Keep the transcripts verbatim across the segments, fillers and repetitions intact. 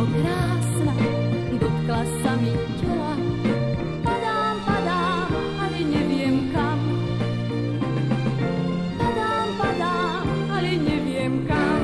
krásna, dotkla sa mi tela. Padám, padám, ale neviem kam. Padám, padám, ale neviem kam.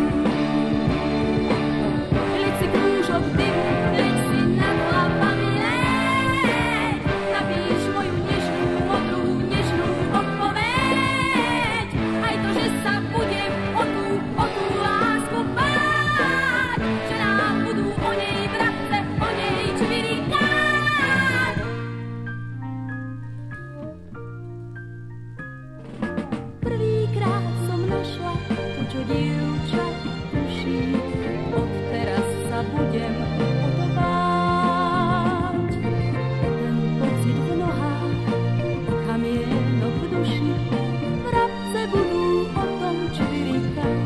Leď si krúžok dymu, leď si nad hlavami, leď. Napíš moju nežnú, modrú, nežnú odpoveď. Aj to, že sa budem o tú, o tú lásku báť, že nám budú o nej vrabce, o nej čvirikať. Prvýkrát som našla to, čo dievča tuší, odteraz sa budem o to báť. Ten pocit v nohách, kamienok v duši, vrabce budú o tom čvirikať.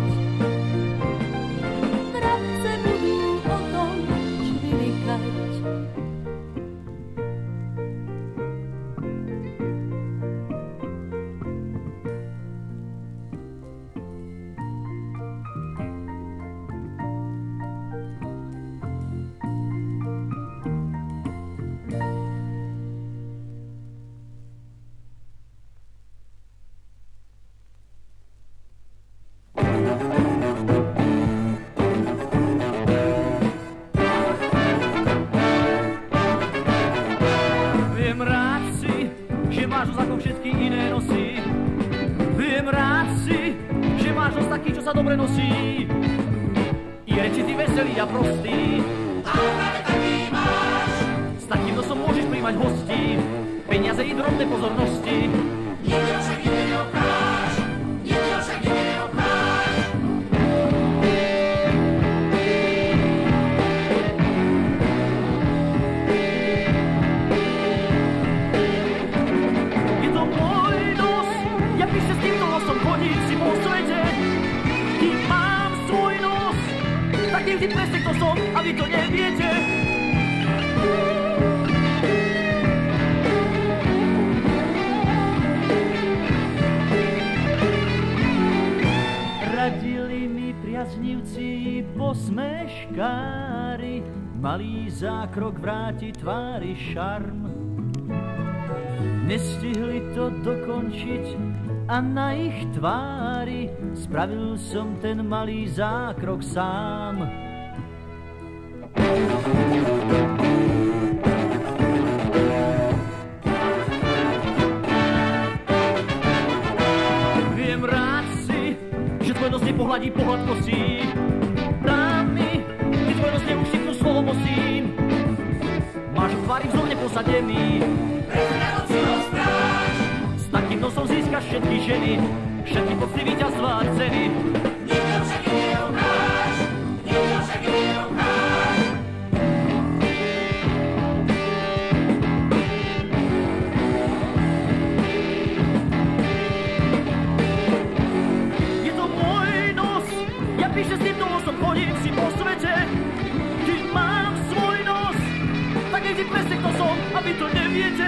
Vrabce budú o tom čvirikať. Viem rád si, že máš dosť ako všetky iné nosy. Viem rád si, že máš dosť taký, čo sa dobre nosí. Je reči ty veselý a prostý. A práve taký máš. S takým nosom môžeš príjmať hostí, peniaze i drobné pozornosti. Nikto však nikdy neobcháš, nikto však nikdy neobcháš. Je to môj nos, ja píšte s týmto nosom chodím si po svete. Kým mám svoj nos, tak nevždy presne kto som a vy to neviete. Radili mi priaznivci posmeškári, malý zákrok vráti tvári šarm. Nestihli to dokončiť a na ich tvári spravil som ten malý zákrok sám. Viem rád si, že tvoj nos nepohľadí po hladkosti. Dám mi, ty tvoj nos neuštípnú slovo mosím. Máš v tvári vzor neposadený. S takým nosom získaš všetky ženy, všetky pocty víťazstva a ceny. Nikto však je neobcháš, nikto však je neobcháš. Je to môj nos, ja píšte s týmto nosom chodím si po svete. Keď mám svoj nos, tak nevždy presne kto som a vy to neviete.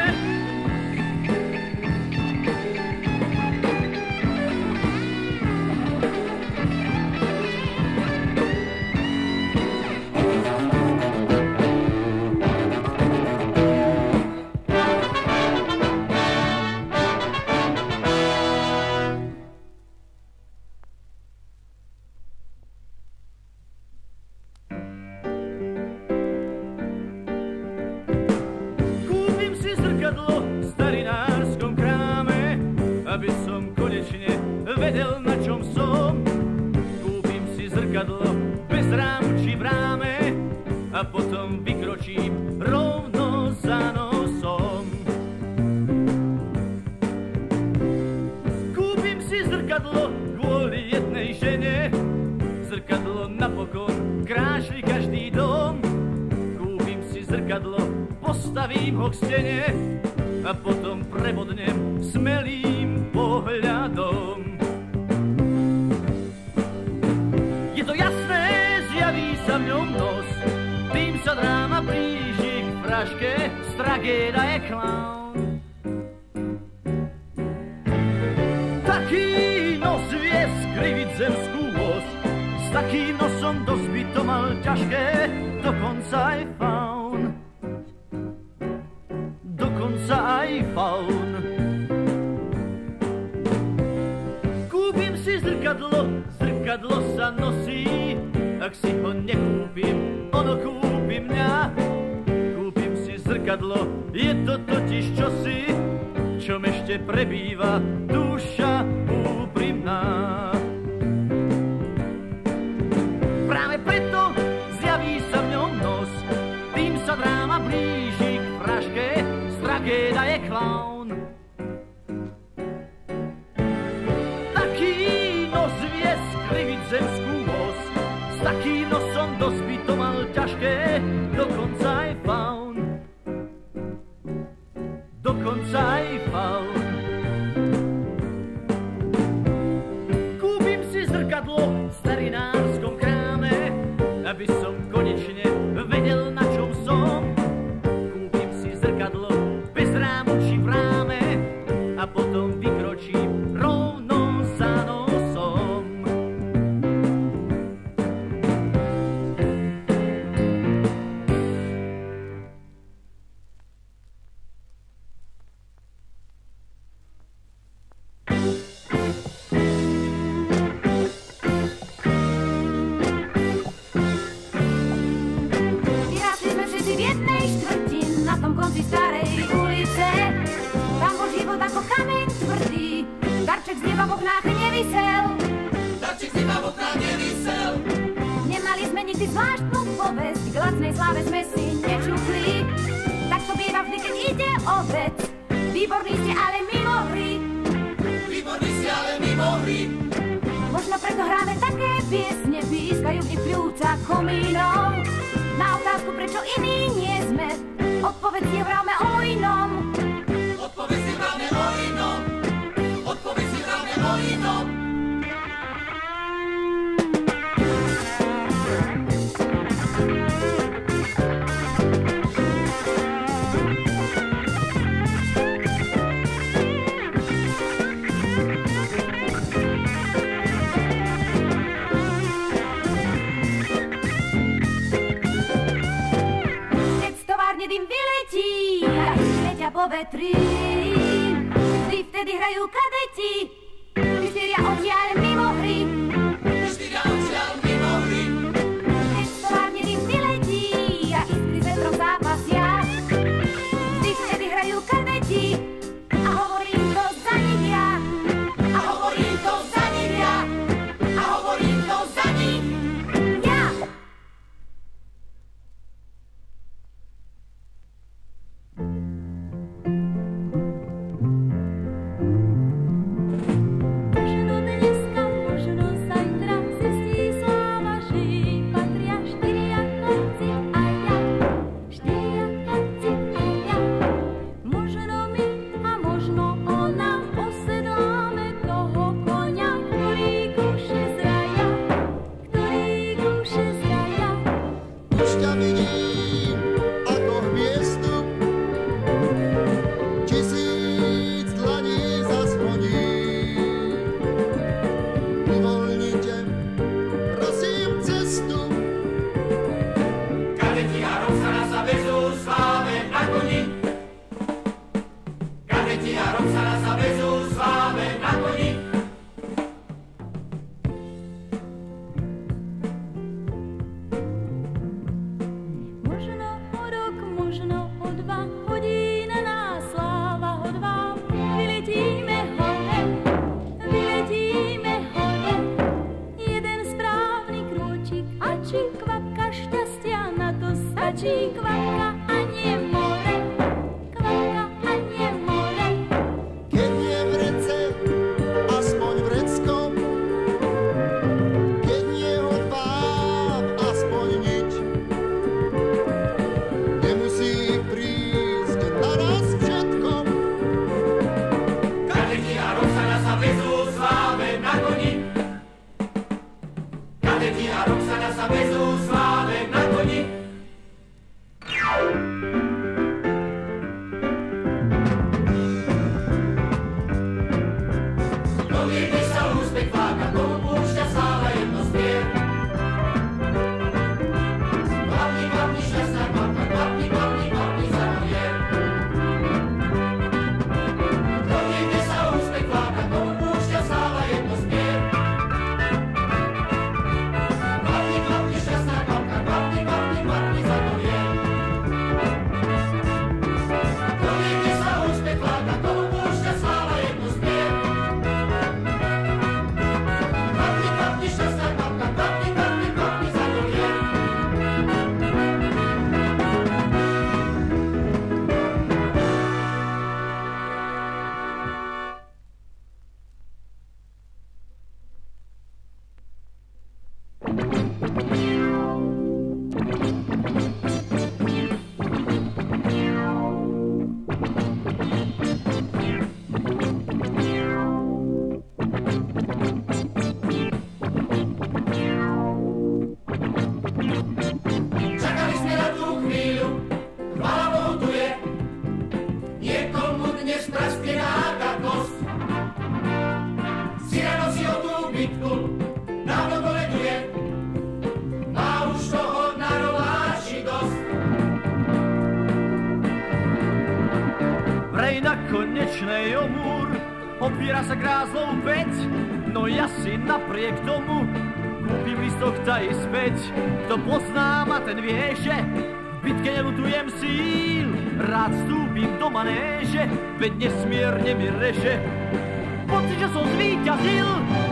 Postavím ho k stene a potom prebodnem smelým pohľadom. Je to jasné, zjaví sa v ňom nos, tým sa dráma blíži k fraške, z tragéda je klaun. Taký nos vie skriviť zemskú os, s takým nosom dosť by to mal ťažké, to dokonca aj faun, dokonca aj faun. Kúpim si zrkadlo, zrkadlo sa nosí, ak si ho nekúpim, ono kúpi mňa. Kúpim si zrkadlo, je to totiž čosi, v čom ešte prebýva duša úprimná. Práve preto zjaví sa v ňom nos, tým sa dráma blíži k fraške, z tragéda je klaun. Taký nos vie skriviť zemskú moc, s takým nosom dosť to mal ťažké, dokonca aj faun, dokonca aj faun. Kúpim si zrkadlo v starinárskom kráme, aby som konečne vedel, na čom som. Kúpim si zrkadlo bez rámu či v ráme a potom vykročím rovno za nosom. Vyrástli sme všetci v jednej štvrti, na tom konci starej ulice. Tam bol život ako kameň tvrdý, darček z neba v oknách nevisel. Darček z neba v oknách nevisel. Nemali sme nikdy zvláštnu povesť, k lacnej sláve sme si nečukli. Tak to býva vždy, keď ide o vec, výborní ste, ale mimo hry. Výborní ste, ale mimo hry. Možno preto hráme také piesne, pískajú v nich pľúca komínov. Na otázku, prečo iní nie sme, odpoveď je vráme o inom. Odpoveď si hráme o inom. Odpoveď si hráme o inom. Keď z továrne dym vyletí a ich letia po vetri, vždy vtedy hrajú kadeti, tí štyria odtiaľ mimo hry. Štyria odtiaľ mimo hry. Keď z továrne dym vyletí a iskry s vetrom zápasia, vždy vtedy hrajú kadeti a hovorím to za nich ja. A hovorím to za nich ja. A hovorím to za nich. Ja! Možno dneska, možno zajtra zistí sláva, že patria štyria chlapci a ja. Štyria chlapci a ja. Možno my a možno ona osedláme toho koňa, ktorý kúše z raja, ktorý kúše z raja. Už ťa vidím ako hviezdu, tisíc dlaní zasponí. Uvoľnite, prosím, cestu. Kadeti a Roxana sa vezú sláve na koni. Kadeti a Roxana sa vezú sláve na koni. Možno o rok, možno o dva, hodí na nás sláva ho dva. Vyletíme hore, vyletíme hore. Jeden správny krôčik a či kvapka šťastia, na to stačí kvapka a nie more. Kvapka a nie more. Keď nie v rece, aspoň vreckom. Keď nie odváv, aspoň nič. Nemusí prísť na nás všetko. Kadeti a Roxana sa vezú sláve na koni. Kadeti a Roxana sa vezú sláve na koni. konečnej o múr opiera sa grázlou päť, no ja si napriek tomu kúpim listok taj späť. Kto pozná ma, ten vie, že v bitke nelutujem síl, rád vstúpim do manéže, veď nesmierne mi reže pocit, že som zvíťazil.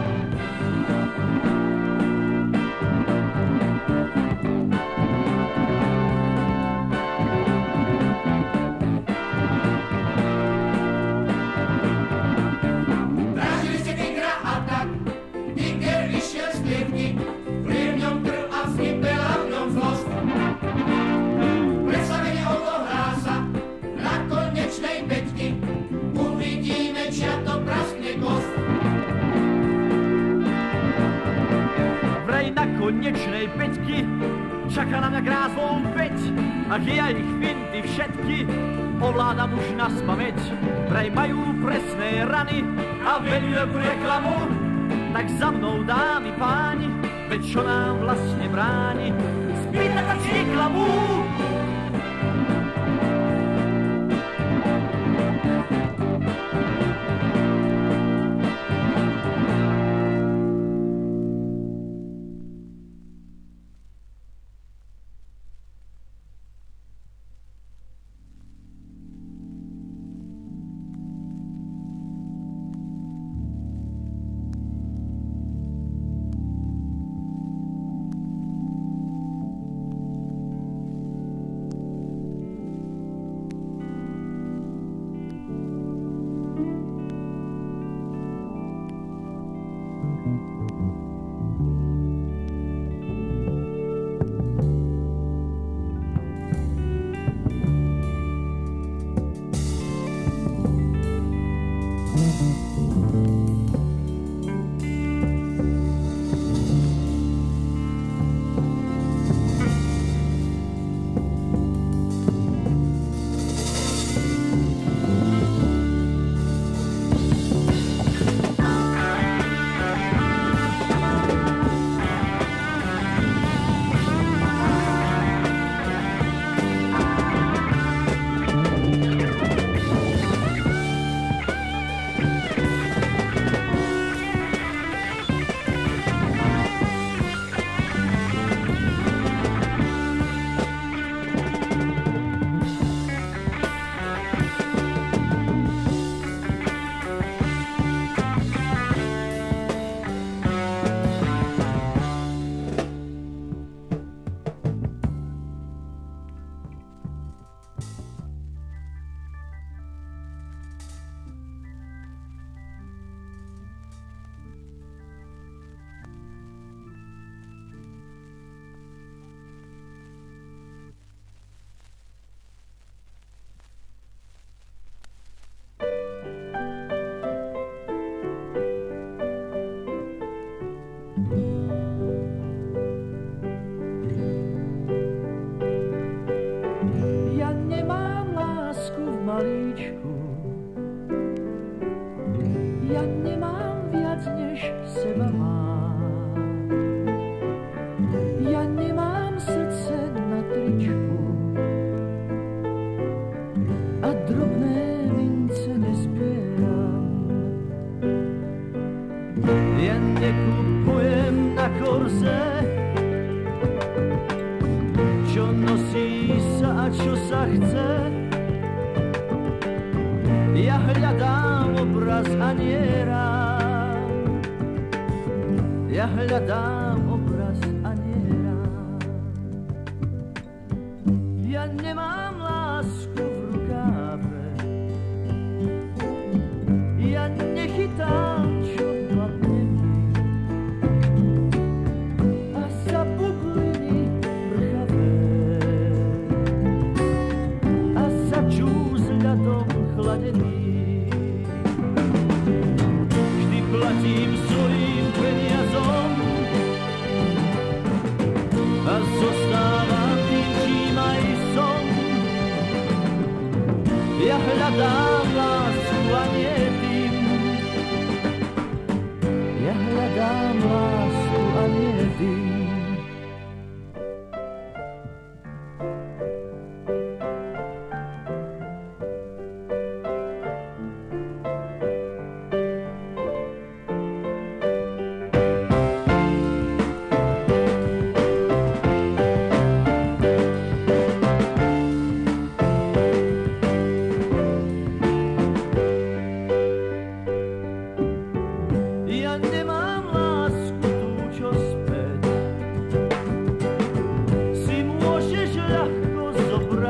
Konečnej peťky čaká na mňa grázlou päť, ak ja ich finty všetky ovládam už na spamäť. Vraj majú presné rany a veľkú reklamu, tak za mnou, dámy páni, veď čo nám vlastne bráni spýtať sa, či neklamú.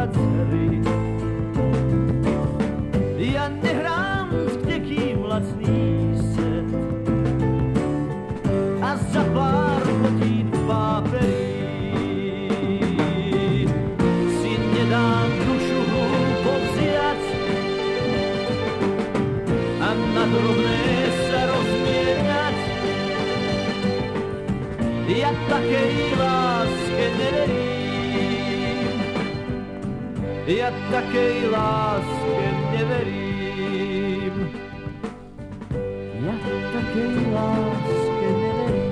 zriť. Ja nehrám s kdekým lacný set a za pár hodín v páperí si nedám dušu hlúpo vziať a na drobné sa rozmieniať. Ja takej láske neverím, ja takej láske neverím, ja takej láske neverím.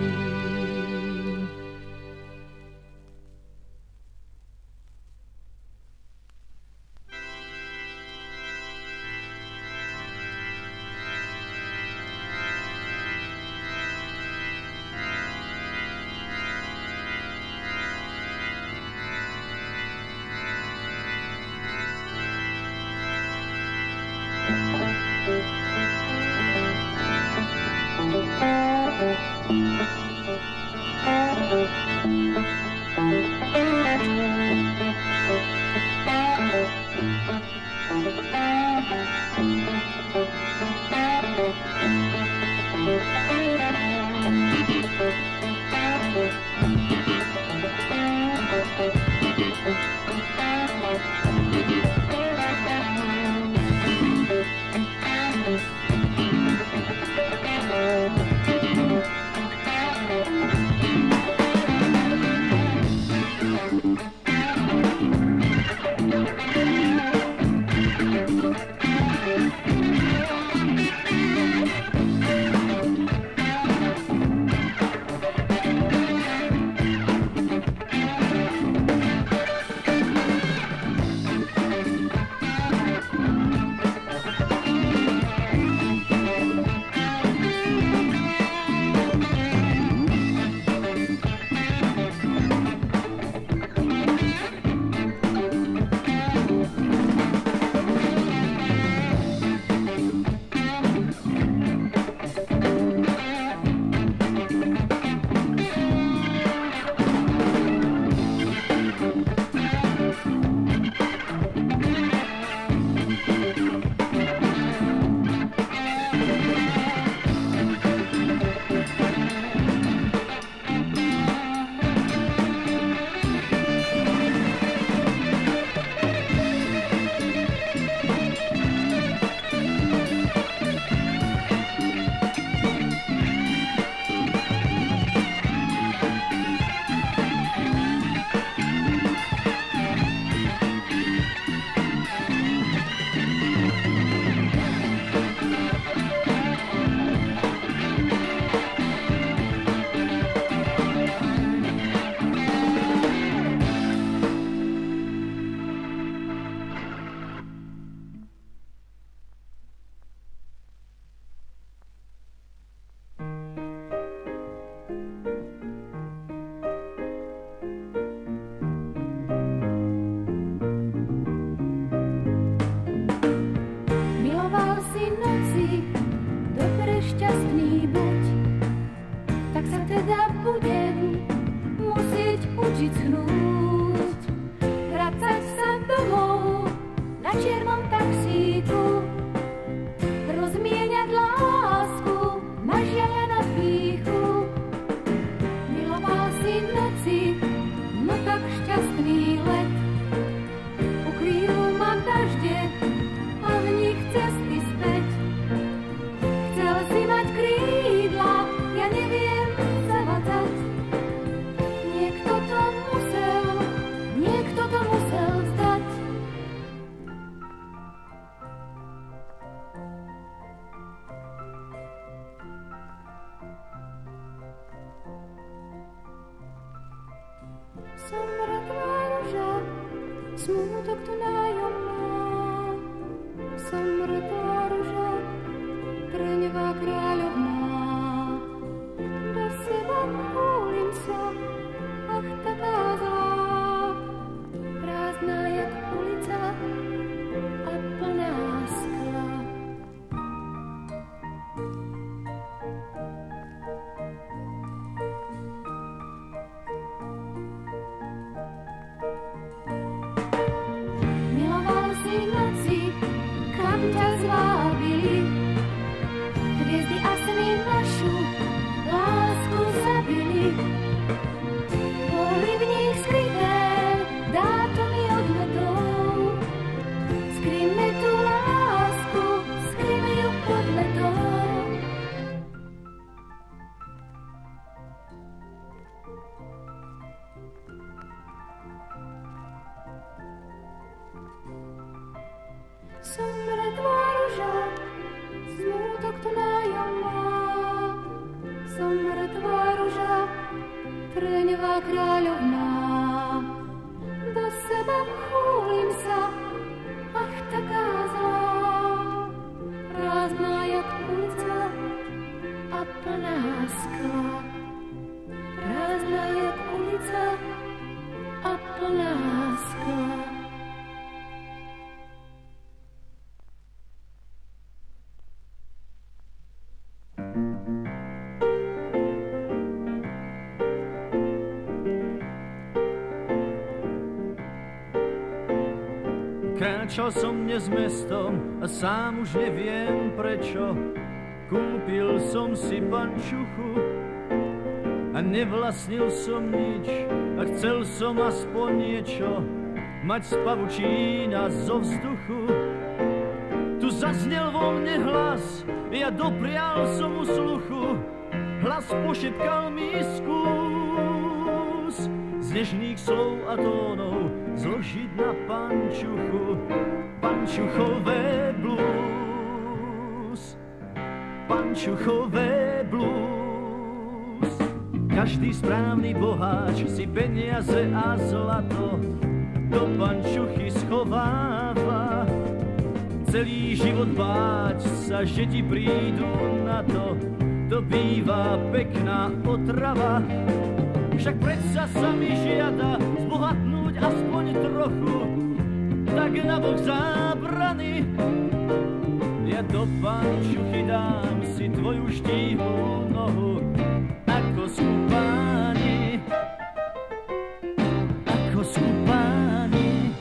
Som mŕtvá ruža, smútok tu nájom má. Som mŕtvá ruža, trňová kráľovná. Do seba kúlim sa, ach taká zlá. Prázdna jak ulica a plná skla. Som mŕtva ruža, smútok tunajom má. Som mŕtva ruža, trňová kráľovná. Do seba chúlim sa, ach taká zlá. Prázdná jak ulica a plná skla. Prázdná jak ulica a plná skla. Kráčal som dnes mestom a sám už neviem prečo. Kúpil som si pančuchu a nevlastnil som nič. A chcel som aspoň niečo mať z pavučína zo vzduchu. Tu zaznel vo mne hlas, ja doprial som mu sluchu. Hlas pošepkal mi skús z nežných slov a tónov zložiť na pančuchu, pančuchové blues, pančuchové blues. Každý správny boháč si peniaze a zlato do pančuchy schováva. Celý život báť sa, že ti prídu na to, to býva pekná otrava. Však predsa sa mi žiada zbohatnúť aspoň trochu, tak na bok zábrany. Ja do pančuchy dám si tvoju štíhlú nohu, ako skúpáni, ako skúpáni.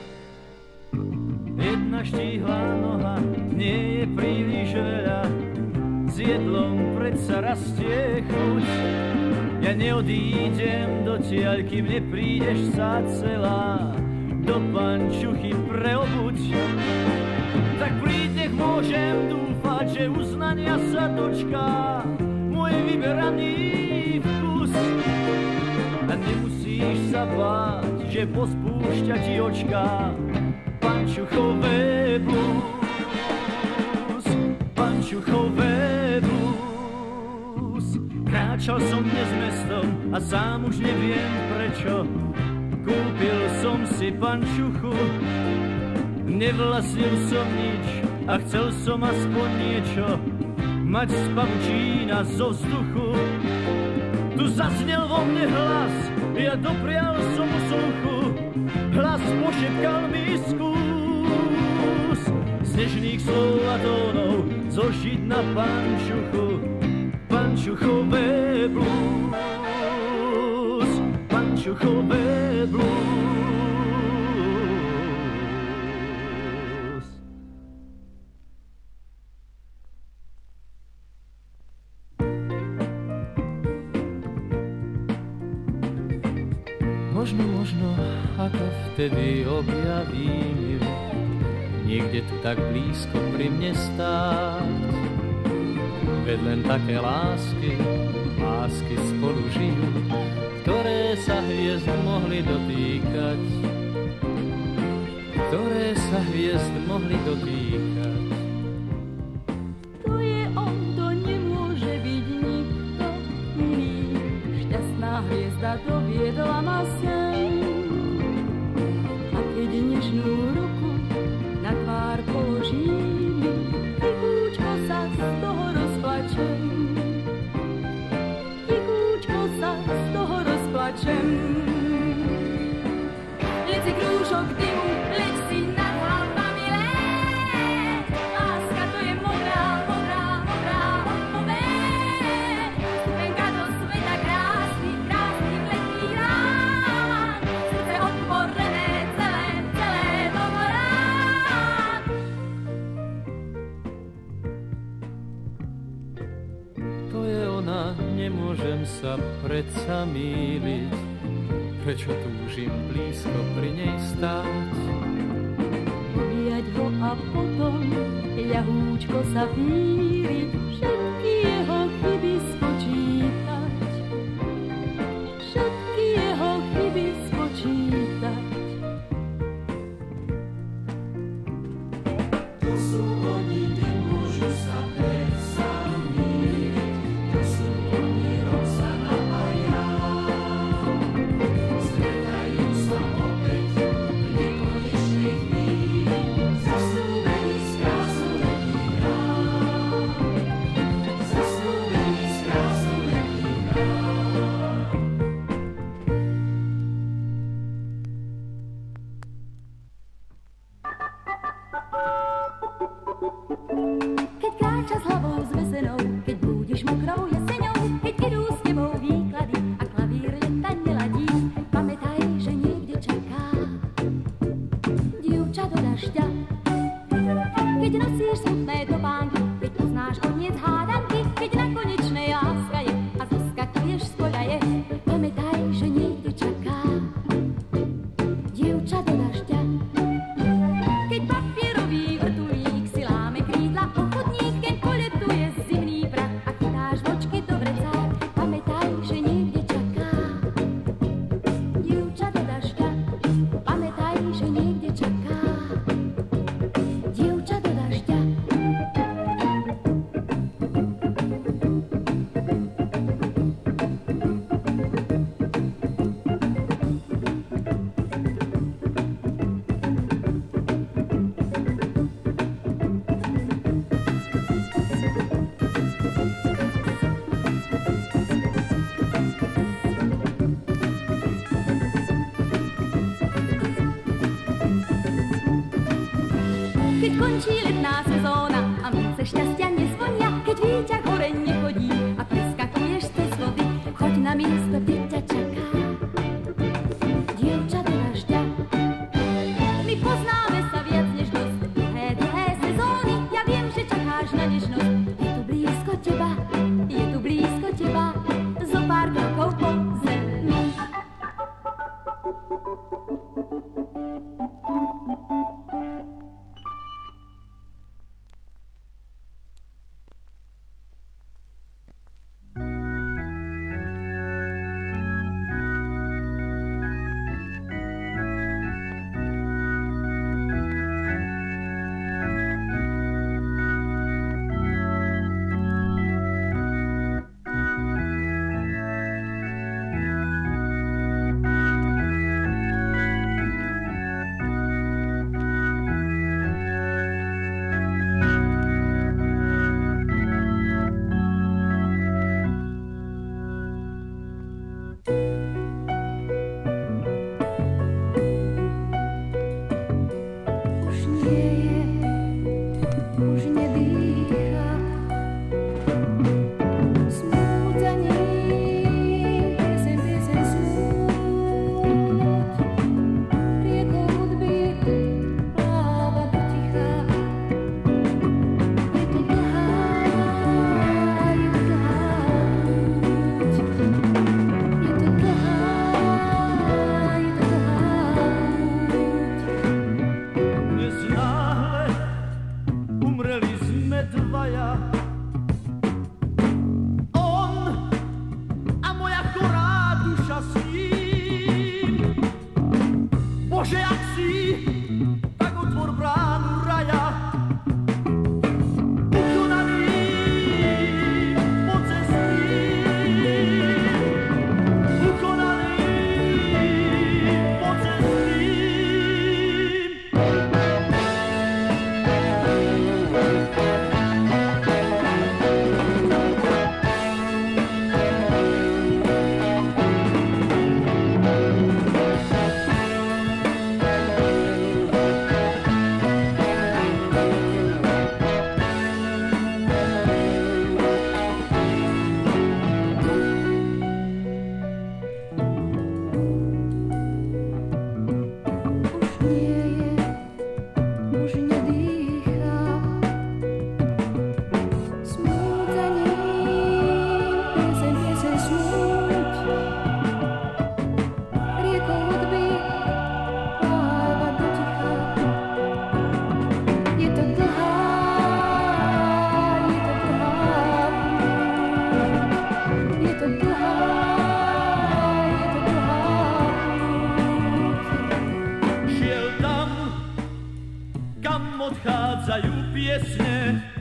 Jedna štíhlá noha nie je príliš veľa, s jedlom predsa rastie chuť. Ja neodídem dotiaľ, kým neprídeš sa celá do pančuchy preobuť. Tak príď, nech môžem dúfať, že uznania sa dočká môj vyberaný vkus. A nemusíš sa báť, že pospúšťa ti očká pančuchové blues, pančuchové blues. Kráčal som dnes mestom a sám už neviem prečo. Kúpil som si pančuchu, nevlastnil som nič a chcel som aspoň niečo mať z pavučína zo vzduchu. Tu zaznel vo mne hlas, ja doprial som mu sluchu. Hlas pošepkal mi skús z nežných slov a tónov zožiť na pančuchu, pančuchové blues, pančuchové blues. Možno, možno, ako vtedy objavím ju, niekde tu tak blízko pri mne stáť. Veď len také lásky, lásky spolu žijú, ktoré sa hviezd mohli dotýkať, ktoré sa hviezd mohli dotýkať. To je on, to nemôže byť nikto iný. Šťastná hviezda doviedla ma sem. A keď nežnú ruku na tvár položím, tikúčko sa z toho rozplačem. Tikúčko sa z toho rozplačem. Leď si krúžok dymu, leď si nad hlavami leď. Láska to je modrá, modrá, modrá odpoveď. Stupenka do sveta krásny, krásny letný rád. Srdce otvorené, celé, celé domorád. To je ona, nemôžem sa predsa mýliť, prečo túžim blízko pri nej stáť. Objať ho a potom ľahúčko sa víriť, všetky jeho chyby spočítať, všetky jeho chyby spočítať. Tu občas hlavou zvesenou, keď budeš mokrou jeseňou, keď idú s tebou výklady a klavír leta neladí. Pamätaj, že niekde čaká dievča do dažďa. Keď nosíš smutné topánky, keď poznáš koniec hádanky, keď na konečnej láska je a zoskakuješ z koľaje. Pamätaj, že niekde čaká dievča do dažďa. Keď papierový vrtuľník si láme krídla po chodník, keď poletuje zimný prach a chytáš vočky do vrecák. Pamätaj, že niekde čaká dievča do dažďa. Pamätaj, že niekde čaká dievča do dažďa. Keď končí letná sezóna a mince šťastia nezvonia, keď výťah hore nechodí a preskakuješ cez vody, choď na miesto, kde ťa čaká dievča do dažďa. My poznáme sa viac než dosť dlhé, dlhé sezóny, ja viem, že čakáš na nežnosť. Je tu blízko teba, je tu blízko teba, zo pár krokov po zemi. Bože, jak si, tak otvor bránu raja. Ukonaný po cestí, ukonaný po cestí. Odchádzajú piesne